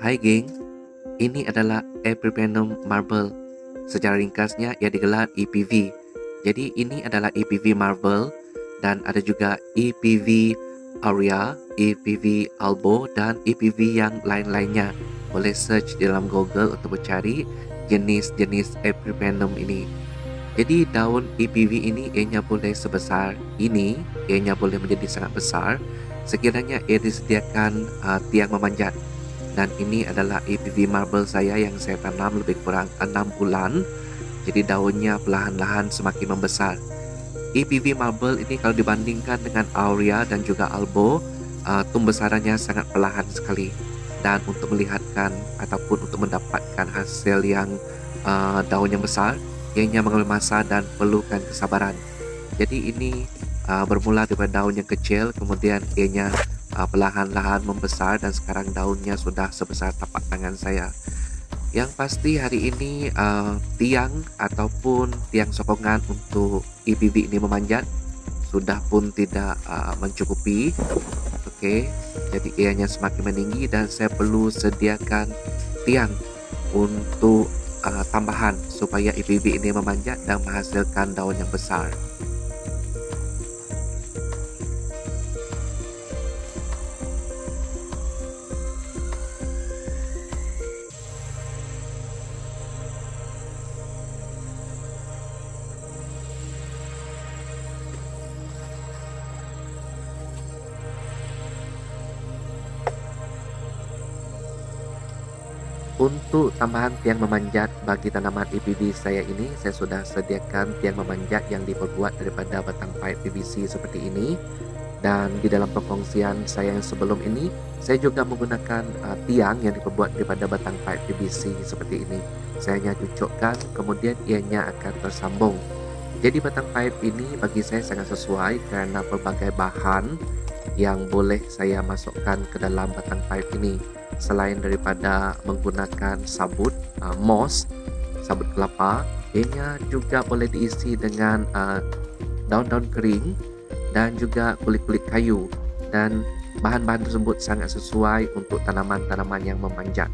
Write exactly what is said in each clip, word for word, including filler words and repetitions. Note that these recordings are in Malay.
Hai geng, ini adalah Epipremnum marble. Secara ringkasnya ia digelar E P V. Jadi ini adalah E P V marble dan ada juga E P V aurea, E P V albo dan E P V yang lain-lainnya. Boleh search di dalam Google untuk mencari jenis-jenis Epipremnum ini. Jadi daun E P V ini ianya boleh sebesar ini, ianya boleh menjadi sangat besar sekiranya ia disediakan uh, tiang memanjat. Dan ini adalah E P V marble saya yang saya tanam lebih kurang enam bulan. Jadi daunnya perlahan-lahan semakin membesar. E P V marble ini kalau dibandingkan dengan aurea dan juga albo, uh, tumbesarannya sangat perlahan sekali. Dan untuk melihatkan ataupun untuk mendapatkan hasil yang uh, daun yang besar, ianya mengambil masa dan perlukan kesabaran. Jadi ini uh, bermula dari daun yang kecil, kemudian ianya uh, perlahan-lahan membesar dan sekarang daunnya sudah sebesar tapak tangan saya. Yang pasti hari ini uh, tiang ataupun tiang sokongan untuk E P V ini memanjat sudah pun tidak uh, mencukupi. Oke, jadi ianya semakin meninggi dan saya perlu sediakan tiang untuk uh, tambahan supaya E P V ini memanjat dan menghasilkan daun yang besar. Untuk tambahan tiang memanjat bagi tanaman E P V saya ini, saya sudah sediakan tiang memanjat yang diperbuat daripada batang pipe P V C seperti ini. Dan di dalam perkongsian saya yang sebelum ini, saya juga menggunakan uh, tiang yang diperbuat daripada batang pipe P V C seperti ini. Saya hanya cucukkan, kemudian ianya akan tersambung. Jadi batang pipe ini bagi saya sangat sesuai kerana pelbagai bahan yang boleh saya masukkan ke dalam batang pipe ini. Selain daripada menggunakan sabut uh, moss, sabut kelapa, ianya juga boleh diisi dengan uh, daun-daun kering dan juga kulit-kulit kayu, dan bahan-bahan tersebut sangat sesuai untuk tanaman-tanaman yang memanjat.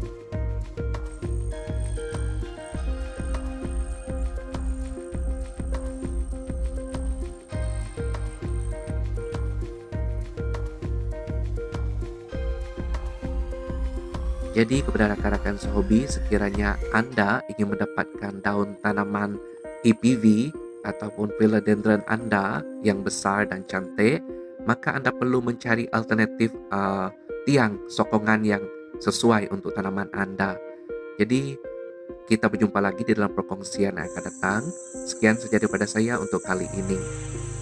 Jadi kepada rakan-rakan sehobi, sekiranya Anda ingin mendapatkan daun tanaman E P V ataupun philodendron Anda yang besar dan cantik, maka Anda perlu mencari alternatif uh, tiang sokongan yang sesuai untuk tanaman Anda. Jadi kita berjumpa lagi di dalam perkongsian yang akan datang. Sekian saja daripada saya untuk kali ini.